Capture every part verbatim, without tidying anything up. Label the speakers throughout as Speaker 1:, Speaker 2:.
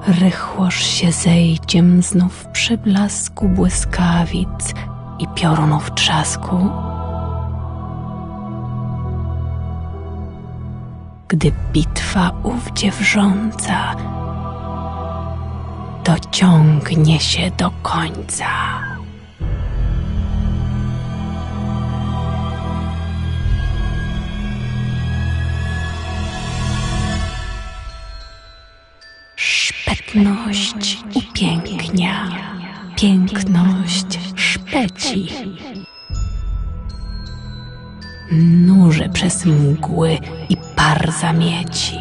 Speaker 1: rychłoż się zejdziem znów przy blasku błyskawic i piorunów trzasku. Gdy bitwa ówdzie wrząca dociągnie się do końca. Szpetność upięknia, piękność szpeci. Nurze przez mgły i par zamieci.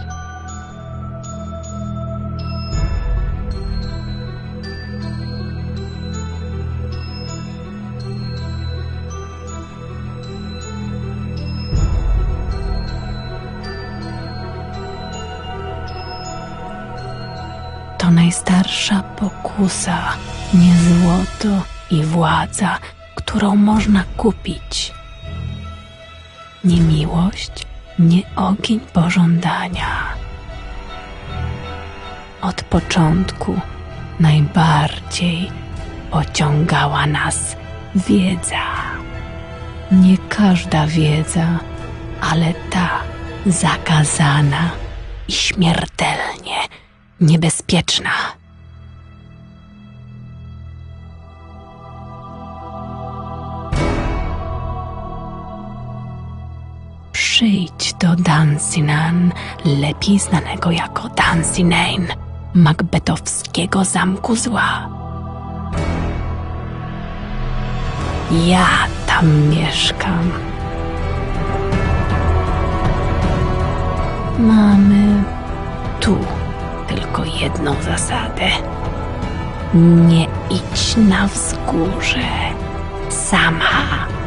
Speaker 1: To najstarsza pokusa, nie złoto i władza, którą można kupić. Nie miłość, nie ogień pożądania. Od początku najbardziej pociągała nas wiedza. Nie każda wiedza, ale ta zakazana i śmiertelnie niebezpieczna. Przyjdź do Dunsinane, lepiej znanego jako Dunsinane, macbethowskiego zamku zła. Ja tam mieszkam. Mamy tu tylko jedną zasadę. Nie idź na wzgórze sama.